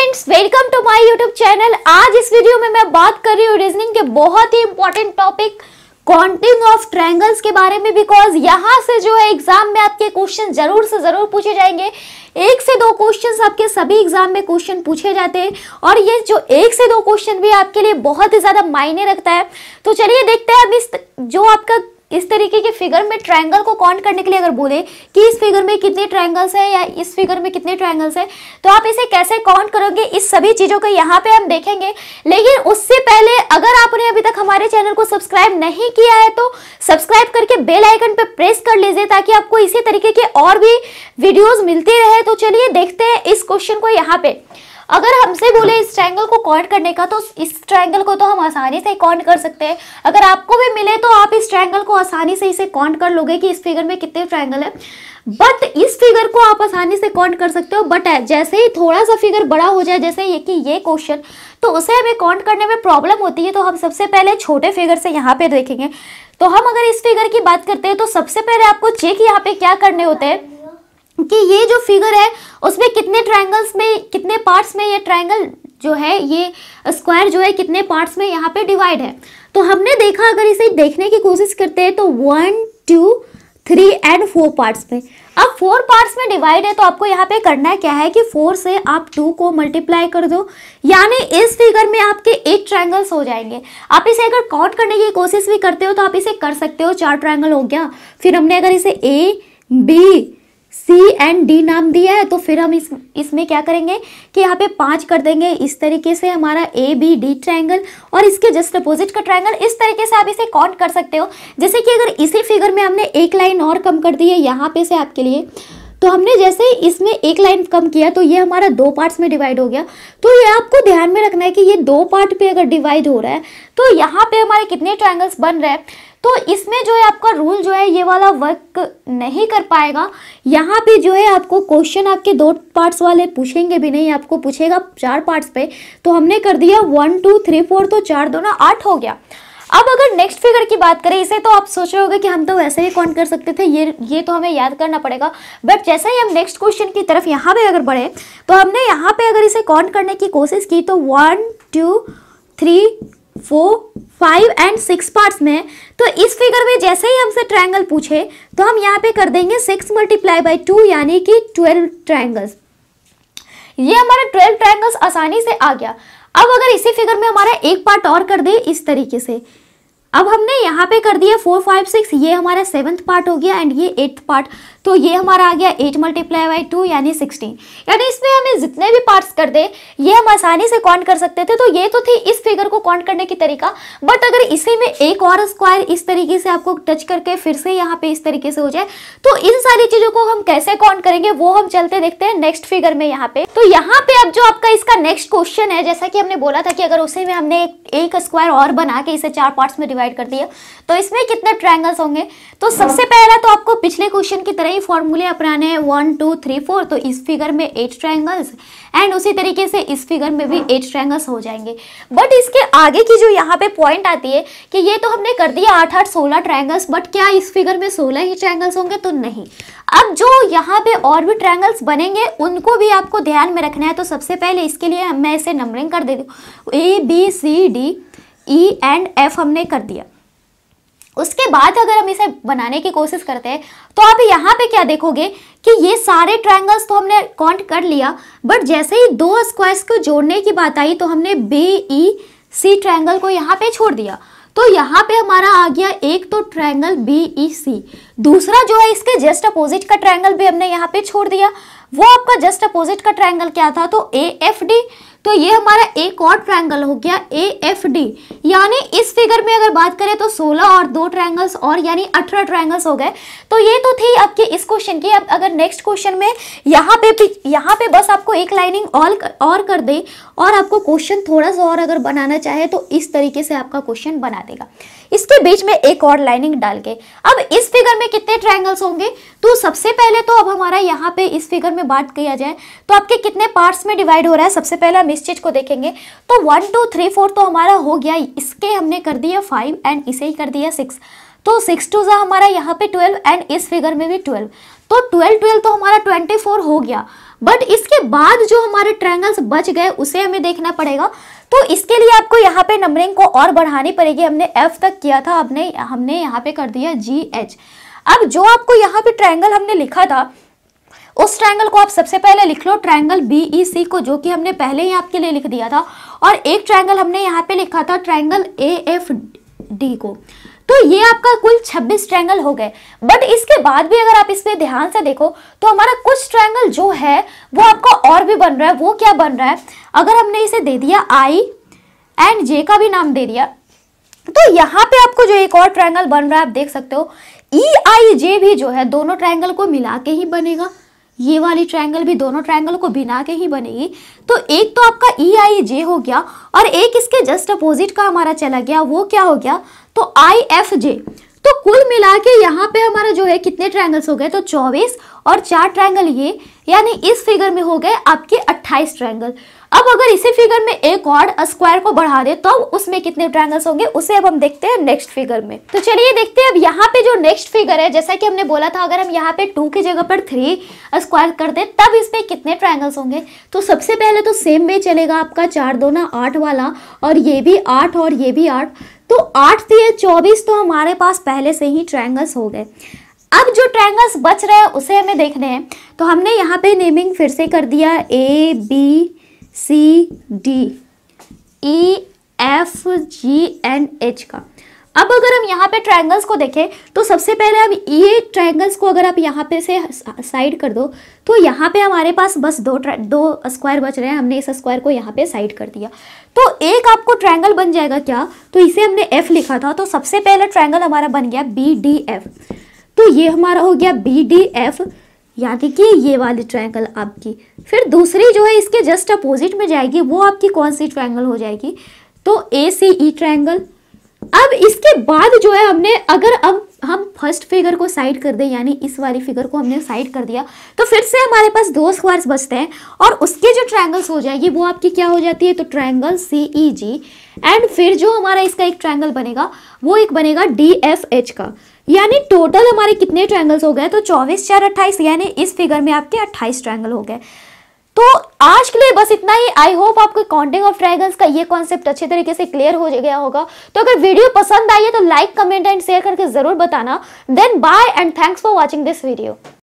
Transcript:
Friends, welcome to my YouTube channel. आज इस video में मैं बात कर रही हूँ रीजनिंग के बहुत ही important topic counting of triangles के बारे में। बिकॉज यहाँ से जो है एग्जाम में आपके क्वेश्चन जरूर से जरूर पूछे जाएंगे। 1 से 2 क्वेश्चन आपके सभी एग्जाम में क्वेश्चन पूछे जाते हैं और ये जो 1 से 2 क्वेश्चन भी आपके लिए बहुत ही ज्यादा मायने रखता है। तो चलिए देखते हैं अब इस जो आपका इस तरीके के फिगर में ट्रायंगल को काउंट करने के लिए अगर बोले कि इस फिगर में कितने ट्रायंगल्स है या इस फिगर में कितने ट्रायंगल्स है, तो आप इसे कैसे काउंट करोगे, इस सभी चीजों को यहाँ पे हम देखेंगे। लेकिन उससे पहले अगर आपने अभी तक हमारे चैनल को सब्सक्राइब नहीं किया है तो सब्सक्राइब करके बेल आइकन पे प्रेस कर लीजिए ताकि आपको इसी तरीके के और भी वीडियोज मिलती रहे। तो चलिए देखते हैं इस क्वेश्चन को। यहाँ पे अगर हमसे बोले इस ट्रायंगल को काउंट करने का, तो इस ट्रायंगल को तो हम आसानी से काउंट कर सकते हैं। अगर आपको भी मिले तो आप इस ट्रायंगल को आसानी से इसे काउंट कर लोगे कि इस फिगर में कितने ट्रायंगल है। बट इस फिगर को आप आसानी से काउंट कर सकते हो, बट जैसे ही थोड़ा सा फिगर बड़ा हो जाए, जैसे ये क्वेश्चन, तो उसे हमें काउंट करने में प्रॉब्लम होती है। तो हम सबसे पहले छोटे फिगर से यहाँ पे देखेंगे। तो हम अगर इस फिगर की बात करते हैं तो सबसे पहले आपको चेक यहाँ पे क्या करने होते हैं कि ये जो फिगर है उसमें कितने ट्रायंगल्स में, कितने पार्ट्स में ये ट्रायंगल जो है, ये स्क्वायर जो है कितने पार्ट्स में यहाँ पे डिवाइड है। तो हमने देखा, अगर इसे देखने की कोशिश करते हैं तो 1, 2, 3 एंड 4 पार्ट्स में। अब 4 पार्ट्स में डिवाइड है तो आपको यहाँ पे करना क्या है कि 4 से आप 2 को मल्टीप्लाई कर दो, यानी इस फिगर में आपके 8 ट्रायंगल्स हो जाएंगे। आप इसे अगर काउंट करने की कोशिश भी करते हो तो आप इसे कर सकते हो। 4 ट्रायंगल हो गया। फिर हमने अगर इसे A, B, C and D नाम दिया है तो फिर हम इसमें क्या करेंगे कि यहाँ पे 5 कर देंगे। इस तरीके से हमारा ए बी डी ट्रायंगल और इसके जस्ट अपोजिट का ट्रायंगल, इस तरीके से आप इसे काउंट कर सकते हो। जैसे कि अगर इसी फिगर में हमने एक लाइन और कम कर दी है यहाँ पे से आपके लिए, तो हमने जैसे ही इसमें एक लाइन कम किया तो ये हमारा 2 पार्ट्स में डिवाइड हो गया। तो ये आपको ध्यान में रखना है कि ये 2 पार्ट पे अगर डिवाइड हो रहा है तो यहाँ पे हमारे कितने ट्रायंगल्स बन रहे हैं। तो इसमें जो है आपका रूल जो है ये वाला वर्क नहीं कर पाएगा। यहाँ पे जो है आपको क्वेश्चन आपके 2 पार्ट्स वाले पूछेंगे भी नहीं, आपको पूछेगा 4 पार्ट्स पे। तो हमने कर दिया 1, 2, 3, 4, तो 4 2 8 हो गया। अब अगर नेक्स्ट फिगर की बात करें, इसे तो आप सोच रहे होंगे कि हम तो वैसे ही काउंट कर सकते थे, ये तो हमें याद करना पड़ेगा। बट जैसे ही हम नेक्स्ट क्वेश्चन की तरफ यहाँ पे अगर बढ़े तो हमने यहाँ पे अगर इसे काउंट करने की कोशिश की तो 1, 2, 3, 4, 5 एंड 6 पार्ट्स में। तो इस फिगर में जैसे ही हमसे ट्रायंगल पूछे तो हम यहाँ पे कर देंगे 6 × 2 यानी कि 12 ट्रायंगल्स। ये हमारा 12 ट्रायंगल्स आसानी से आ गया। अब अगर इसी फिगर में हमारा एक पार्ट और कर दे इस तरीके से, अब हमने यहाँ पे कर दिया 4, 5, 6, ये हमारा 7th पार्ट हो गया एंड ये 8th पार्ट। तो ये हमारा आ गया 8 × 2 यानी 16। यानी इसमें हमें जितने भी पार्ट्स कर दे ये हम आसानी से काउंट कर सकते थे। तो ये तो थी इस फिगर को काउंट करने की तरीका। बट अगर इसी में एक और स्क्वायर इस तरीके से आपको टच करके फिर से यहाँ पे इस तरीके से हो जाए तो इन सारी चीजों को हम कैसे काउंट करेंगे वो हम चलते देखते हैं नेक्स्ट फिगर में। यहाँ पे तो यहाँ पे अब जो आपका इसका नेक्स्ट क्वेश्चन है, जैसा कि हमने बोला था कि अगर उसी में हमने एक स्क्वायर और बना के इसे 4 पार्ट्स में डिवाइड कर दिया तो इसमें कितने ट्रायंगल्स होंगे। तो सबसे पहला तो आपको पिछले क्वेश्चन की तरह ही फॉर्मूले अपनाने हैं, 1, 2, 3, 4। तो इस फिगर में 8 ट्रायंगल्स एंड उसी तरीके से इस फिगर में भी 8 ट्रायंगल्स हो जाएंगे। बट इसके आगे की जो यहाँ पे पॉइंट आती है कि ये तो हमने कर दिया 8, 8, 16 ट्रायंगल्स, बट क्या इस फिगर में 16 ही ट्रायंगल्स होंगे? तो नहीं। अब जो यहाँ पे और भी ट्रायंगल्स बनेंगे उनको भी आपको ध्यान में रखना है। तो सबसे पहले इसके लिए मैं इसे नंबरिंग कर देती हूँ, A, B, C, D, E and F हमने कर दिया। उसके बाद अगर हम इसे बनाने की कोशिश करते हैं तो आप यहाँ पे क्या देखोगे कि ये सारे ट्रायंगल्स तो हमने काउंट कर लिया, बट जैसे ही 2 स्क्वायर्स को जोड़ने की बात आई तो हमने BEC ट्रायंगल को यहाँ पे छोड़ दिया। तो यहाँ पे हमारा आ गया एक तो ट्रायंगल BEC, दूसरा जो है इसके जस्ट अपोजिट का ट्रायंगल भी हमने यहाँ पे छोड़ दिया। वो आपका जस्ट अपोजिट का ट्रायंगल क्या था? तो AFD। तो ये हमारा एक और ट्रायंगल हो गया AFD। यानी इस फिगर में अगर बात करें तो 16 और 2 ट्रायंगल्स और यानी 18 ट्रायंगल्स हो गए। तो ये तो थी आपके इस क्वेश्चन की। अब अगर नेक्स्ट क्वेश्चन में यहाँ पे बस आपको एक लाइनिंग और कर दे और आपको क्वेश्चन थोड़ा सा और अगर बनाना चाहे तो इस तरीके से आपका क्वेश्चन बना देगा, इसके बीच में एक और लाइनिंग डाल के। अब इस फिगर में कितने ट्रायंगल्स होंगे? तो सबसे पहले तो अब हमारा यहाँ पे इस फिगर में बात किया जाए तो आपके कितने पार्ट्स में डिवाइड हो रहा है, सबसे पहले हम इस चीज को देखेंगे। तो 1, 2, 3, 4 तो हमारा हो गया, इसके हमने कर दिया 5 एंड इसे ही कर दिया 6। तो 6 2 हमारा यहाँ पे 12 एंड इस फिगर में भी 12। तो 12 12 तो हमारा 24 हो गया। बट इसके बाद जो हमारे ट्रायंगल्स बच गए उसे हमें देखना पड़ेगा। तो इसके लिए आपको यहाँ पे नंबरिंग को और बढ़ानी पड़ेगी। हमने F तक किया था, हमने यहाँ पे कर दिया GH। अब जो आपको यहाँ पे ट्रायंगल हमने लिखा था उस ट्रायंगल को आप सबसे पहले लिख लो, ट्रायंगल BEC को, जो कि हमने पहले ही आपके लिए लिख दिया था। और एक ट्रायंगल हमने यहाँ पे लिखा था ट्रायंगल AFD को। तो ये आपका कुल 26 ट्रायंगल हो गए। बट इसके बाद भी अगर आप इसमें ध्यान से देखो तो हमारा कुछ ट्रायंगल जो है वो आपका और भी बन रहा है। वो क्या बन रहा है, अगर हमने इसे दे दिया I एंड J का भी नाम दे दिया, तो यहाँ पे आपको जो एक और ट्रायंगल बन रहा है आप देख सकते हो, EIJ भी जो है दोनों ट्रायंगल को मिला के ही बनेगा। ये वाली ट्रायंगल भी दोनों ट्रायंगल को बिना के ही बनेगी। तो एक तो आपका EIJ हो गया और एक इसके जस्ट अपोजिट का हमारा चला गया, वो क्या हो गया, तो IFJ। तो कुल मिला के यहाँ पे हमारा जो है कितने ट्रायंगल्स हो गए, तो 24 और 4 ट्रायंगल ये, यानी इस फिगर में हो गए आपके 28 ट्रायंगल। अब अगर इसी फिगर में एक और स्क्वायर को बढ़ा दे तो उसमें कितने ट्रायंगल्स होंगे उसे अब हम देखते हैं नेक्स्ट फिगर में। तो चलिए देखते हैं अब यहाँ पे जो नेक्स्ट फिगर है, जैसा कि हमने बोला था अगर हम यहाँ पे 2 की जगह पर 3 स्क्वायर कर दे तब इसमें कितने ट्रायंगल्स होंगे। तो सबसे पहले तो सेम वे चलेगा आपका 4 दूना 8 वाला, और ये भी 8 और ये भी 8, तो 8 3 24, तो हमारे पास पहले से ही ट्रायंगल्स हो गए। अब जो ट्रायंगल्स बच रहे हैं उसे हमें देखने हैं। तो हमने यहाँ पे नेमिंग फिर से कर दिया ABCD EFGH का। अब अगर हम यहाँ पे ट्रायंगल्स को देखें तो सबसे पहले हम ये ट्रायंगल्स को अगर आप यहाँ पे से साइड कर दो तो यहाँ पे हमारे पास बस दो स्क्वायर बच रहे हैं। हमने इस स्क्वायर को यहाँ पे साइड कर दिया तो एक आपको ट्रायंगल बन जाएगा क्या, तो इसे हमने F लिखा था, तो सबसे पहले ट्रायंगल हमारा बन गया BDF। तो ये हमारा हो गया BDF, यानी कि ये वाली ट्रायंगल आपकी। फिर दूसरी जो है इसके जस्ट अपोजिट में जाएगी, वो आपकी कौन सी ट्रायंगल हो जाएगी, तो ACE ट्रायंगल। अब इसके बाद जो है हमने, अगर अब हम फर्स्ट फिगर को साइड कर दें, यानी इस वाली फिगर को हमने साइड कर दिया, तो फिर से हमारे पास 2 स्क्वायर्स बचते हैं और उसके जो ट्रायंगल्स हो जाएगी वो आपकी क्या हो जाती है, तो ट्रायंगल CEG। एंड फिर जो हमारा इसका एक ट्रायंगल बनेगा वो एक बनेगा DFH का। यानी टोटल हमारे कितने ट्रायंगल्स हो गए, तो 24 4 28, यानी इस फिगर में आपके 28 ट्रायंगल हो गए। तो आज के लिए बस इतना ही। आई होप आपको काउंटिंग ऑफ ट्रायंगल्स का ये कॉन्सेप्ट अच्छे तरीके से क्लियर हो गया होगा। तो अगर वीडियो पसंद आई है तो लाइक, कमेंट एंड शेयर करके जरूर बताना। Then bye and thanks for watching this video.